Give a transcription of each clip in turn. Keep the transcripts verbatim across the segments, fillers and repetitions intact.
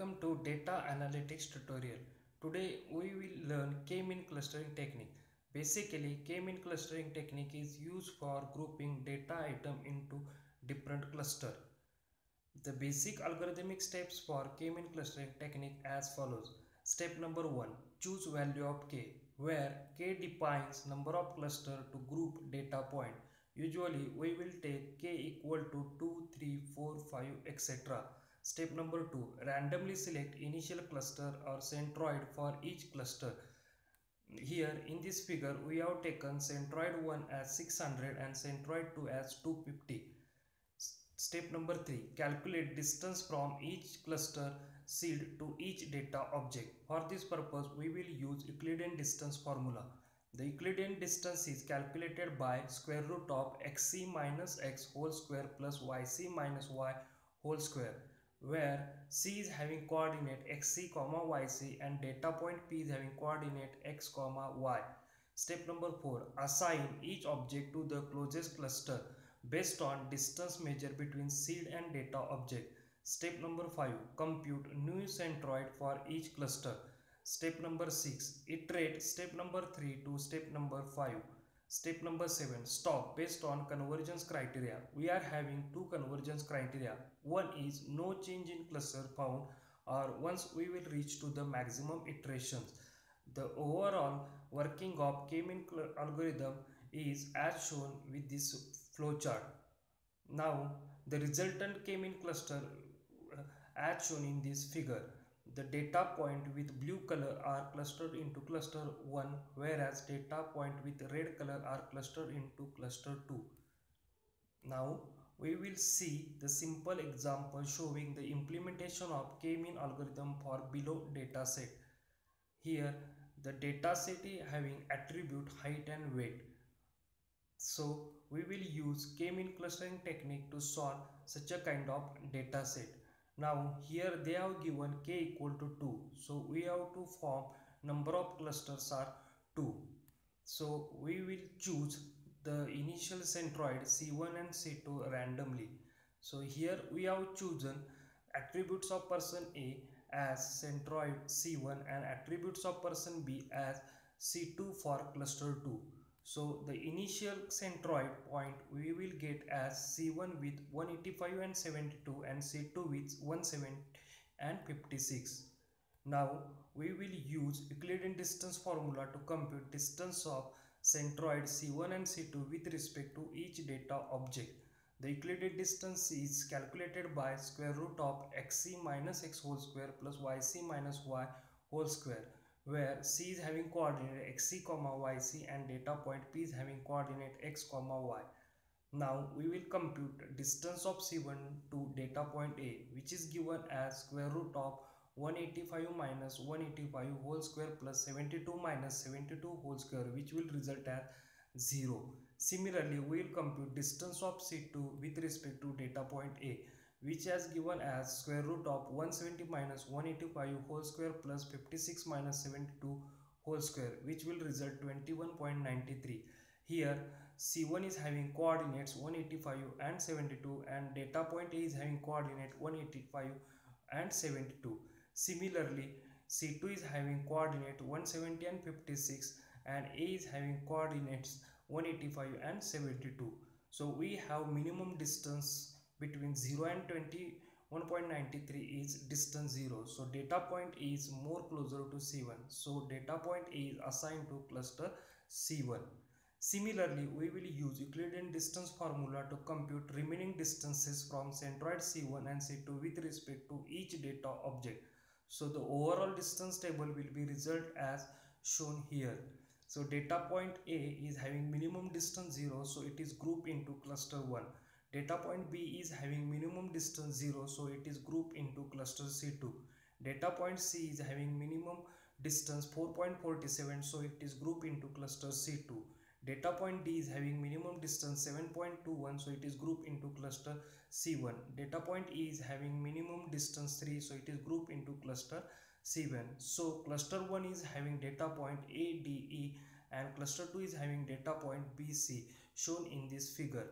Welcome to Data Analytics tutorial. Today we will learn K-mean clustering technique. Basically, K-mean clustering technique is used for grouping data item into different cluster. The basic algorithmic steps for K-mean clustering technique as follows. Step number one, choose value of K, where K defines number of cluster to group data point. Usually we will take K equal to two, three, four, five, et cetera. Step number two, randomly select initial cluster or centroid for each cluster. Here in this figure we have taken centroid one as six hundred and centroid two as two hundred fifty. Step number three, calculate distance from each cluster seed to each data object. For this purpose we will use Euclidean distance formula. The Euclidean distance is calculated by square root of xc minus x whole square plus yc minus y whole square, where c is having coordinate xc comma yc and data point p is having coordinate x comma y. Step number four, assign each object to the closest cluster based on distance measured between seed and data object. Step number five, compute new centroid for each cluster. Step number six, iterate step number three to step number five. Step number seven, stop based on convergence criteria. We are having two convergence criteria. One is no change in cluster found, or once we will reach to the maximum iterations. The overall working of K-mean algorithm is as shown with this flowchart. Now the resultant K-mean cluster uh, as shown in this figure. The data point with blue color are clustered into cluster one, whereas data point with red color are clustered into cluster two. Now we will see the simple example showing the implementation of K-mean algorithm for below data set. Here the data set is having attribute height and weight. So we will use K-mean clustering technique to solve such a kind of data set. Now here they have given K equal to two. So we have to form number of clusters are two. So we will choose the initial centroid C one and C two randomly. So here we have chosen attributes of person A as centroid C one and attributes of person B as C two for cluster two. So the initial centroid point we will get as C one with one eighty-five and seventy-two and C two with one seventy and fifty-six. Now we will use Euclidean distance formula to compute distance of centroid C one and C two with respect to each data object. The Euclidean distance is calculated by square root of xc minus x whole square plus yc minus y whole square, where c is having coordinate xc comma yc and data point p is having coordinate x comma y. Now we will compute distance of C one to data point A, which is given as square root of one eighty-five minus one eighty-five whole square plus seventy-two minus seventy-two whole square, which will result as zero. Similarly, we will compute distance of C two with respect to data point A, which is given as square root of one seventy minus one eighty-five whole square plus fifty-six minus seventy-two whole square, which will result twenty-one point nine three. Here C one is having coordinates one eighty-five and seventy-two and data point A is having coordinate one eighty-five and seventy-two. Similarly, C two is having coordinate one seventy and fifty-six and A is having coordinates one eighty-five and seventy-two. So we have minimum distance between zero and twenty-one point nine three is distance zero. So data point is more closer to C one. So data point A is assigned to cluster C one. Similarly, we will use Euclidean distance formula to compute remaining distances from centroid C one and C two with respect to each data object. So the overall distance table will be result as shown here. So data point A is having minimum distance zero, so it is grouped into cluster one. Data point B is having minimum distance zero, so it is grouped into cluster C two. Data point C is having minimum distance four point four seven, so it is grouped into cluster C two. Data point D is having minimum distance seven point two one, so it is grouped into cluster C one. Data point E is having minimum distance three, so it is grouped into cluster C one. So cluster one is having data point A, D, E and cluster two is having data point B, C shown in this figure.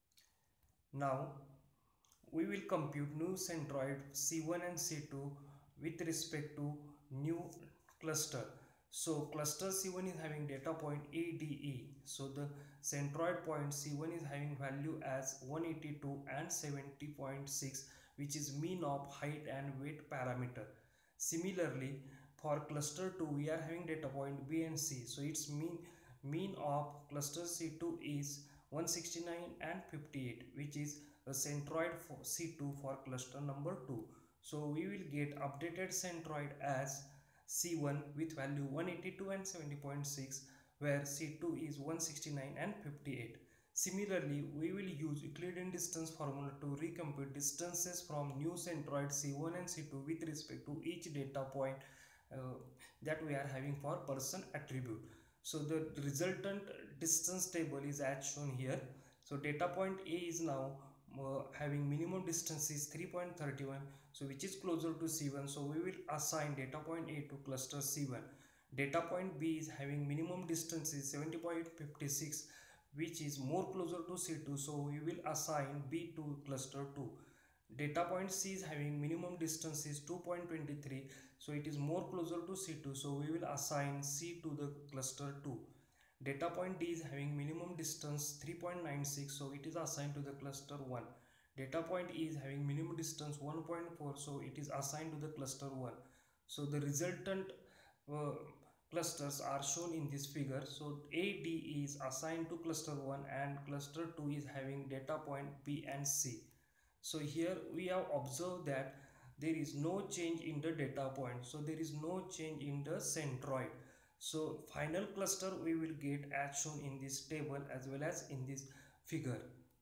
Now we will compute new centroid C one and C two with respect to new cluster. So cluster C one is having data point A D E. So the centroid point C one is having value as one eighty-two and seventy point six, which is mean of height and weight parameter. Similarly, for cluster two we are having data point B and C. So its mean mean of cluster C two is one sixty-nine and fifty-eight, which is a centroid for C two for cluster number two. So we will get updated centroid as C one with value one eighty-two and seventy point six, where C two is one sixty-nine and fifty-eight. Similarly, we will use Euclidean distance formula to recompute distances from new centroid C one and C two with respect to each data point uh, that we are having for person attribute. So the resultant distance table is as shown here. So data point A is now uh, having minimum distance is three point three one, so which is closer to C one. So we will assign data point A to cluster C one. Data point B is having minimum distance is seventy point five six, which is more closer to C two. So we will assign B to cluster two. Data point C is having minimum distance is two point two three, so it is more closer to C two. So we will assign C to the cluster two. Data point D is having minimum distance three point nine six, so it is assigned to the cluster one. Data point E is having minimum distance one point four, so it is assigned to the cluster one. So the resultant uh, clusters are shown in this figure. So A D is assigned to cluster one and cluster two is having data point B and C. So here we have observed that there is no change in the data point, so there is no change in the centroid. So final cluster we will get as shown in this table as well as in this figure.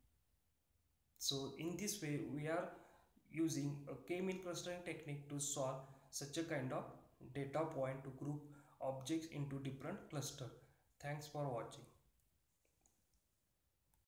So in this way we are using a k-mean clustering technique to solve such a kind of data point to group objects into different cluster. Thanks for watching.